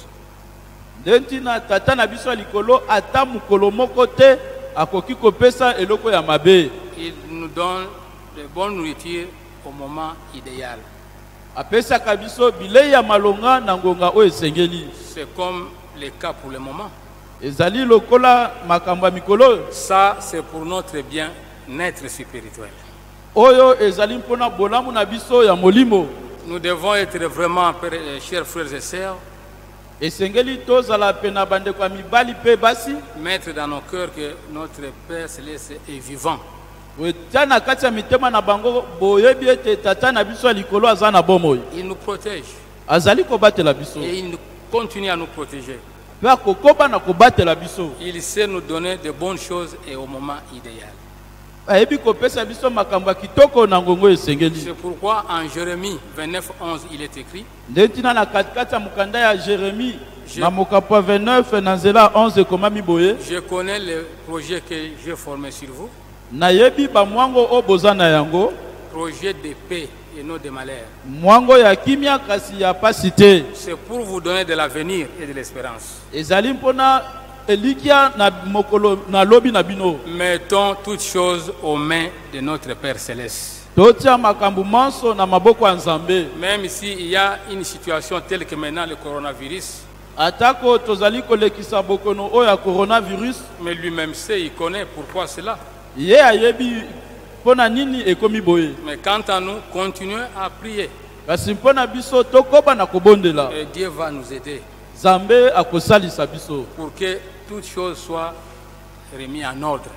Dentina tata na biso likolo ata mukolo moko te akoki kopesa eloko ya mabe. Il nous donne de bonnes nourritures au moment idéal. Apesa kabiso bilei ya malonga na ngonga o esengeli. C'est comme le cas pour le moment. Ezali lokola makamba mikolo. Ça c'est pour notre bien-être spirituel. Oyo ezali mpona bolamu na biso ya molimo. Nous devons être vraiment, chers frères et sœurs, esengeli tozala pena bande kwa mibali pe basi. Mettre dans nos cœurs que notre Père Céleste est vivant. Il nous protège. Et il continue à nous protéger. Il sait nous donner de bonnes choses et au moment idéal. C'est pourquoi en Jérémie 29, 11, il est écrit. Je connais le projet que j'ai formé sur vous. Projet de paix et non de malheur. C'est pour vous donner de l'avenir et de l'espérance. Mettons toutes choses aux mains de notre Père Céleste. Même s'il y a une situation telle que maintenant le coronavirus, mais lui-même sait, il connaît pourquoi cela. Mais quant à nous, continuons à prier. Et Dieu va nous aider pour que toutes choses soient remises en ordre.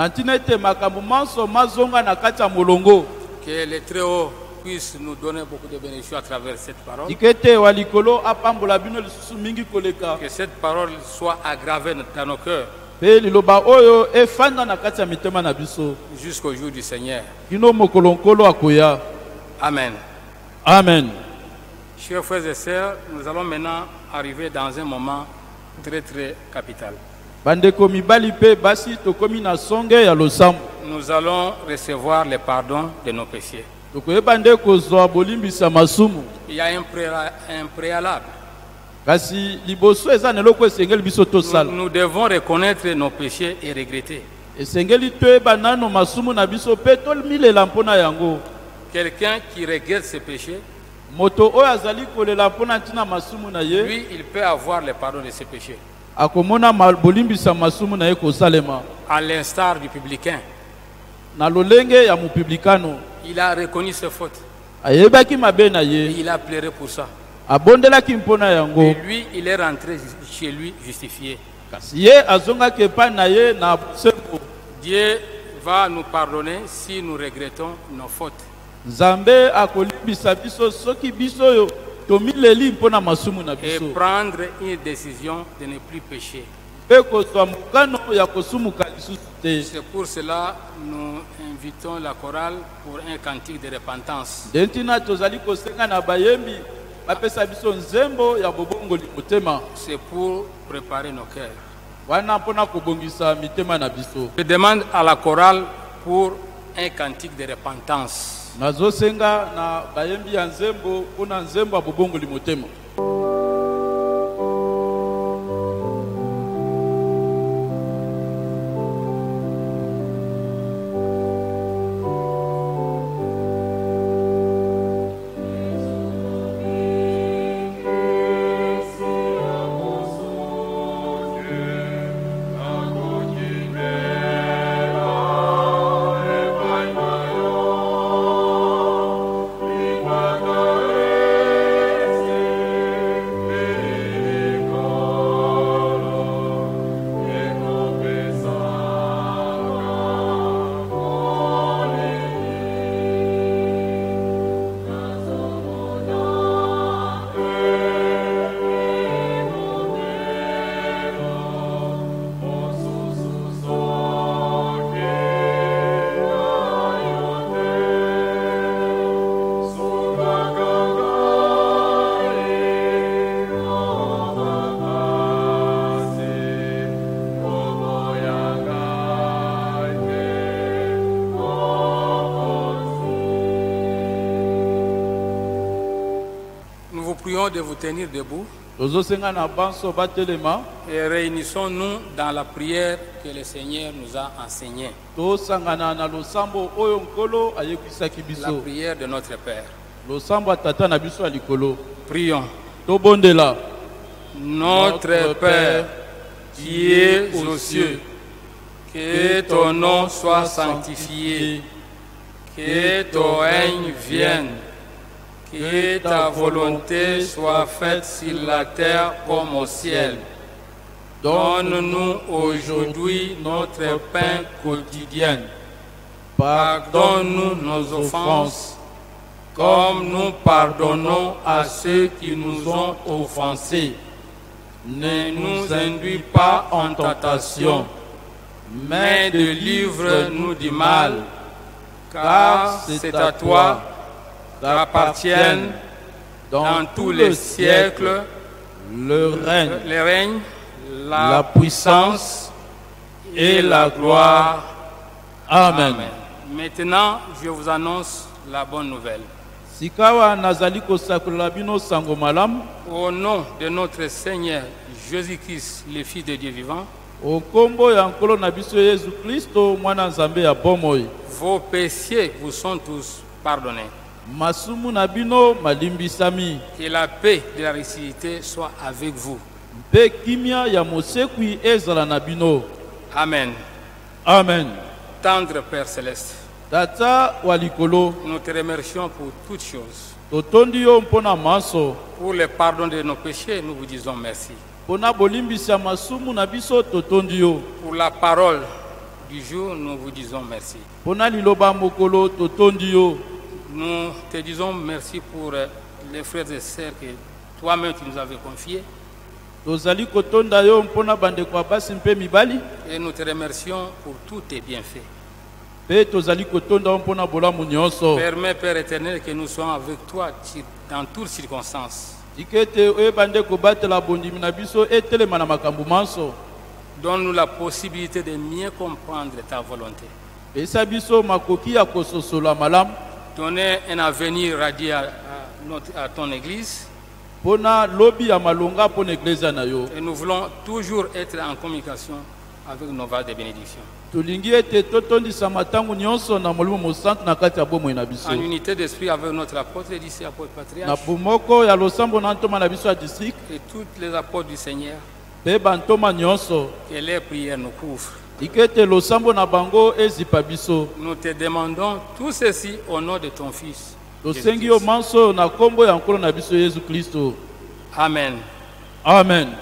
Que le Très-Haut puisse nous donner beaucoup de bénédictions à travers cette parole. Que cette parole soit aggravée dans nos cœurs jusqu'au jour du Seigneur. Amen. Amen. Chers frères et sœurs, nous allons maintenant arriver dans un moment très très capital. Nous allons recevoir le pardon de nos péchés. Il y a un préalable. Nous devons reconnaître nos péchés et regretter. Quelqu'un qui regrette ses péchés, lui, il peut avoir le pardon de ses péchés. À l'instar du publicain, il a reconnu ses fautes. Et il a pleuré pour ça. Et lui, il est rentré chez lui justifié. Dieu va nous pardonner si nous regrettons nos fautes. Et prendre une décision de ne plus pécher. C'est pour cela que nous invitons la chorale pour un cantique de repentance. C'est pour préparer nos cœurs. Je demande à la chorale pour un cantique de repentance. De vous tenir debout et réunissons-nous dans la prière que le Seigneur nous a enseignée. La prière de notre Père. Prions. Notre Père qui es aux cieux, que ton nom soit sanctifié, que ton règne vienne. Que ta volonté soit faite sur la terre comme au ciel. Donne-nous aujourd'hui notre pain quotidien. Pardonne-nous nos offenses, comme nous pardonnons à ceux qui nous ont offensés. Ne nous induis pas en tentation, mais délivre-nous du mal, car c'est à toi qu'appartiennent dans tous les siècles le règne, la puissance et la gloire. Amen. Maintenant, je vous annonce la bonne nouvelle. Au nom de notre Seigneur Jésus-Christ, le Fils de Dieu vivant, vos péchés vous sont tous pardonnés. Que la paix de la réciprocité soit avec vous. Amen. Amen. Tendre Père Céleste, nous te remercions pour toutes choses. Pour le pardon de nos péchés, nous vous disons merci. Pour la parole du jour, nous vous disons merci. Nous te disons merci pour les frères et sœurs que toi-même tu nous avais confiés. Et nous te remercions pour tous tes bienfaits. Permets, Père éternel, que nous soyons avec toi dans toutes circonstances. Donne-nous la possibilité de mieux comprendre ta volonté. Donner un avenir radieux à ton Église. pona lobi ya malonga pona eglise na yo. Et nous voulons toujours être en communication avec nos vases de bénédiction. Tolingi ete totondisa matangu nyonso na molimo mosantu na kati ya bomoi na biso. En unité d'esprit avec notre apôtre et d'ici apôtre Na patriarche bomoko ya losambo na ntoma na biso ya district et tous les apôtres du Seigneur, pe bantoma nyonso. que les prières nous couvrent. Ikete losambo na bango ezipa biso. Nous te demandons tout ceci au nom de ton Fils. Tosengi yo manso na kombo ya nkolo na biso Yesu Kristo. Amen. Amen.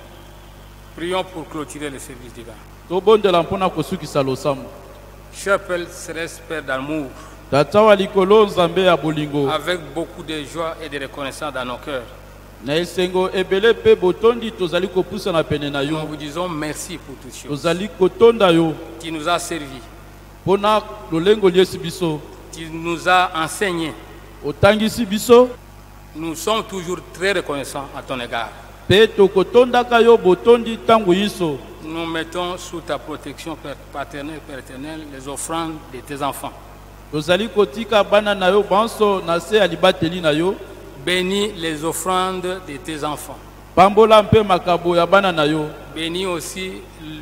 Prions pour clôturer le service divin. Tobondela mpona kosukisa losambo. Cher Père céleste, Père d'amour, Tata wa likolo nzambe ya bolingo. avec beaucoup de joie et de reconnaissance dans nos cœurs, Na esengo ebele pe botondi tozali kopusa na pene na nous yo. vous disons merci pour toutes choses. Tozali kotonda yo Tu nous as servi, mpona lolengo liesi biso. tu nous as enseigné. Otangisi biso Nous sommes toujours très reconnaissants à ton égard. pe tokotondaka yo botondi ntango yiso. Nous mettons sous ta protection paternelle, paternelle, les offrandes de tes enfants. Tozali kotika bana na yo banso na se ya libateli na yo. Bénis les offrandes de tes enfants. Pambola mpe makabo ya bana na yo. Bénis aussi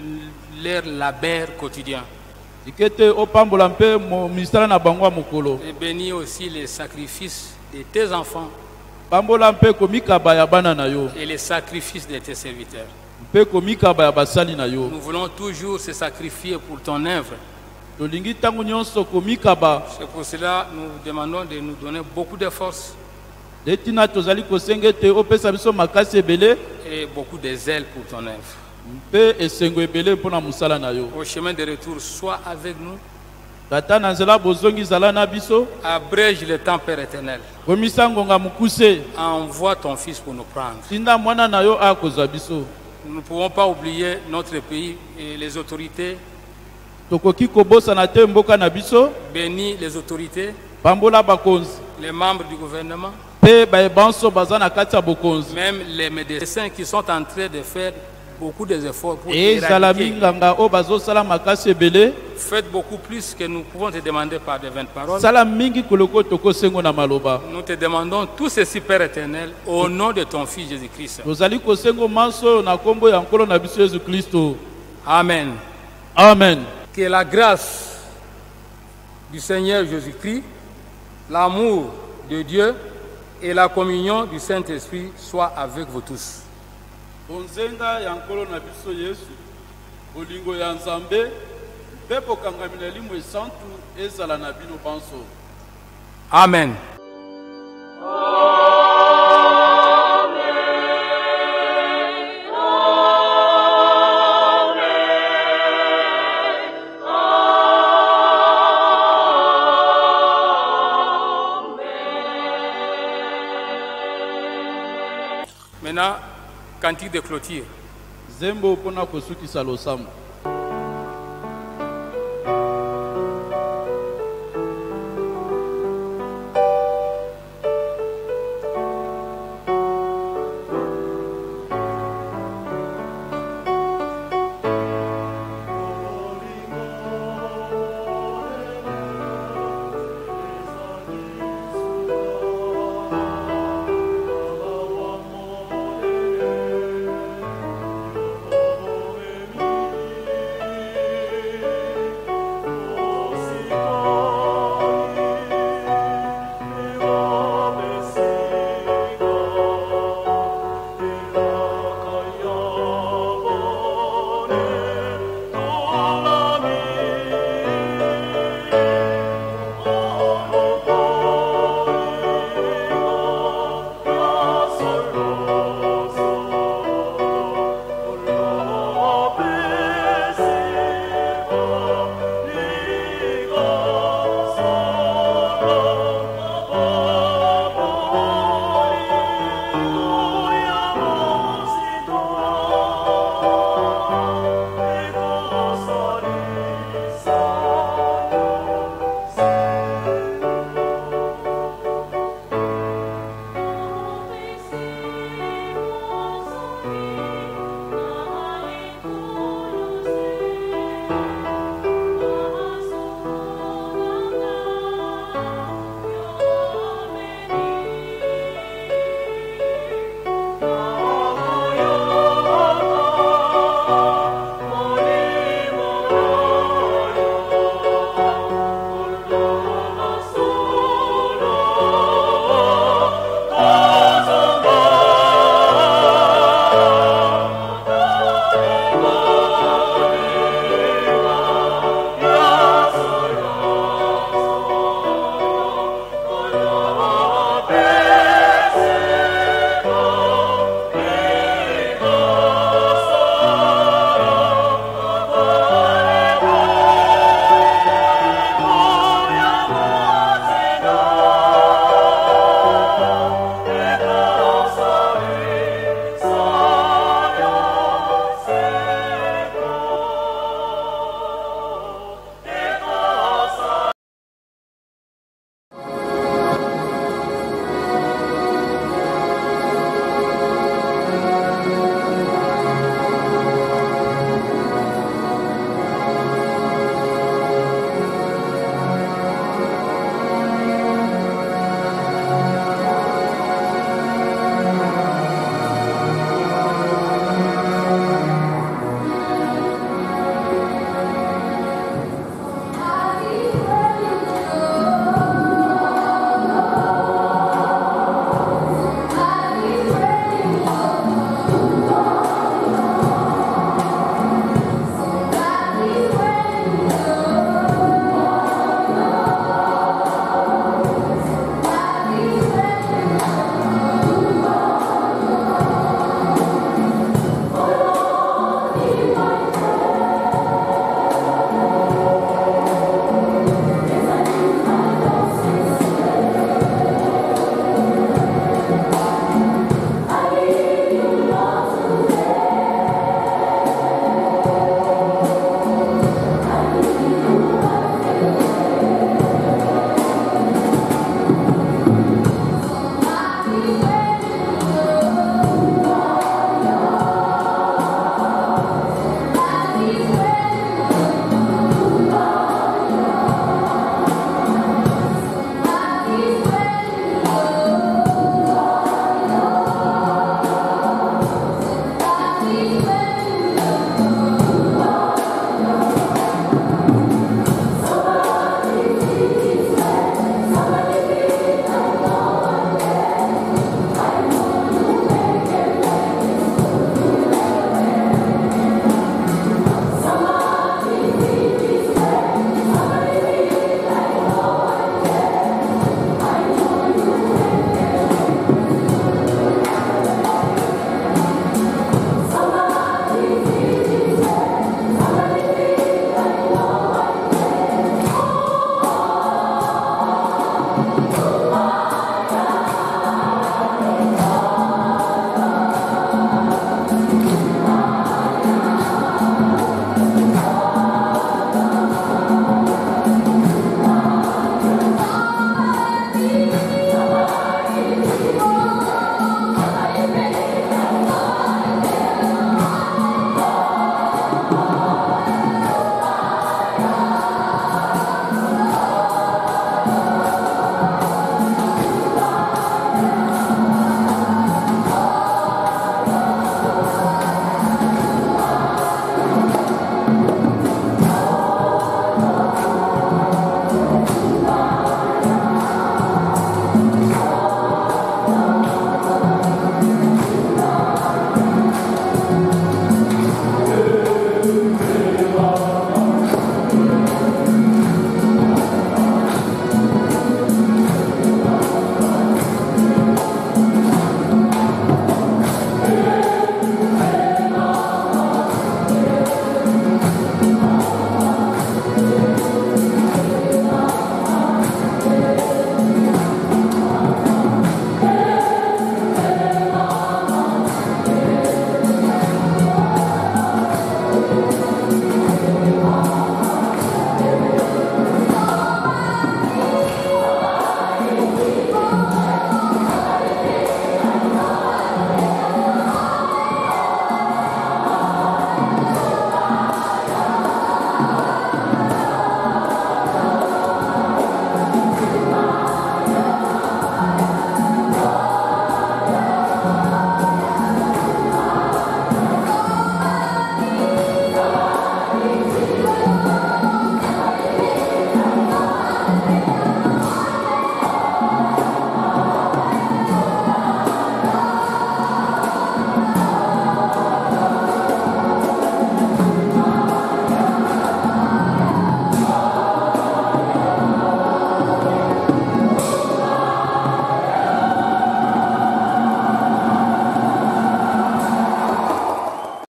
leur labeur quotidien. Ikete opambola mpe misala na bango ya mokolo. Et bénis aussi les sacrifices de tes enfants Pambola mpe komikaba ya bana na yo. et les sacrifices de tes serviteurs. Mpe komikaba ya basali na yo. Nous voulons toujours se sacrifier pour ton œuvre. Tolingi ntango nyonso komikaba. C'est pour cela que nous demandons de nous donner beaucoup de force Detina tozali kosenga ete opesa biso makasi ebele et beaucoup de zèle pour ton œuvre. mpe esengo ebele mpona mosala na yo. Au chemin de retour, sois avec nous. Tata na nzela bozongi zala na biso. Abrège le temps, Père éternel. Komisa ngonga mokuse. Envoie ton Fils pour nous prendre. Tinda mwana na yo akozwa biso. Nous ne pouvons pas oublier notre pays et les autorités. Tokoki kobosana te mboka na biso. Bénis les autorités, Pambola bakonzi. les membres du gouvernement, Pe bayebanso baza na kati ya bokonzi. même les médecins qui sont en train de faire beaucoup d'efforts pour Ezala éradiquer. minganga o bazosala makasi ebele. Faites beaucoup plus que nous pouvons te demander par des vaines paroles. Sala mingi koloko tokosengo na maloba. Nous te demandons tout ceci, Père éternel, au nom de ton Fils Jésus-Christ. Tozali kosengo manso na kombo ya nkolo na biso Yesu Kristo. Amen. Amen. Que la grâce du Seigneur Jésus-Christ, l'amour de Dieu et la communion du Saint-Esprit soient avec vous tous. Bonzenga ya nkolo na biso Yesu. Bolingo ya Nzambe. Mpe bokangami na elimu esantu ezala na bino banso. Amen. Maintenant, cantique de clôture. Zembo mpona kosukisa losambo.